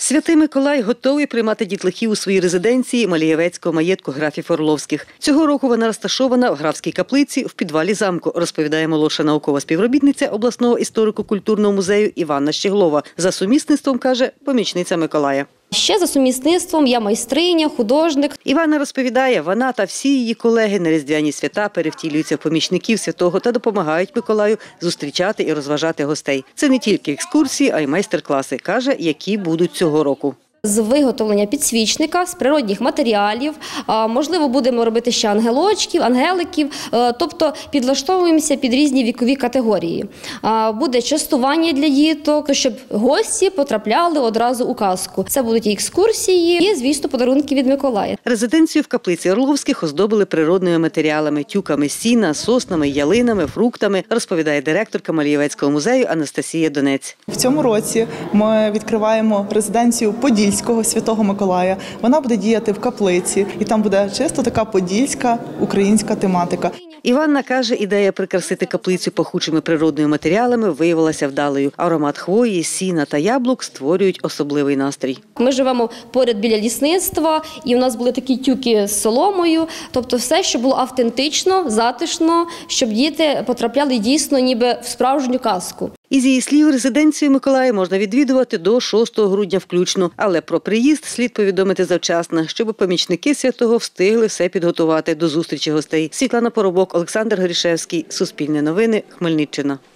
Святий Миколай готовий приймати дітлахів у своїй резиденції Малієвецького маєтку графів Орловських. Цього року вона розташована в графській каплиці в підвалі замку, розповідає молодша наукова співробітниця обласного історико-культурного музею Іванна Щеглова. За сумісництвом, каже, помічниця Миколая. Ще за сумісництвом я майстриня, художник. Іванна розповідає, вона та всі її колеги на різдвяні свята перевтілюються в помічників святого та допомагають Миколаю зустрічати і розважати гостей. Це не тільки екскурсії, а й майстер-класи, каже, які будуть цього року. З виготовлення підсвічника, з природних матеріалів, можливо, будемо робити ще ангелочків, ангеликів, тобто підлаштовуємося під різні вікові категорії. Буде частування для діток, щоб гості потрапляли одразу у казку. Це будуть і екскурсії, і, звісно, подарунки від Миколая. Резиденцію в каплиці Орловських оздобили природними матеріалами – тюками сіна, соснами, ялинами, фруктами, розповідає директорка Малієвецького музею Анастасія Донець. В цьому році ми відкриваємо резиденцію Подільського Святого Миколая. Вона буде діяти в каплиці, і там буде чисто така подільська українська тематика. Іванна каже, ідея прикрасити каплицю пахучими природними матеріалами виявилася вдалою. Аромат хвої, сіна та яблук створюють особливий настрій. Ми живемо поряд біля лісництва, і у нас були такі тюки з соломою, тобто все, що було автентично, затишно, щоб діти потрапляли дійсно ніби в справжню казку. Із її слів, резиденцію Миколая можна відвідувати до 6 грудня включно. Але про приїзд слід повідомити завчасно, щоб помічники святого встигли все підготувати до зустрічі гостей. Світлана Поробок, Олександр Горішевський, Суспільне новини, Хмельниччина.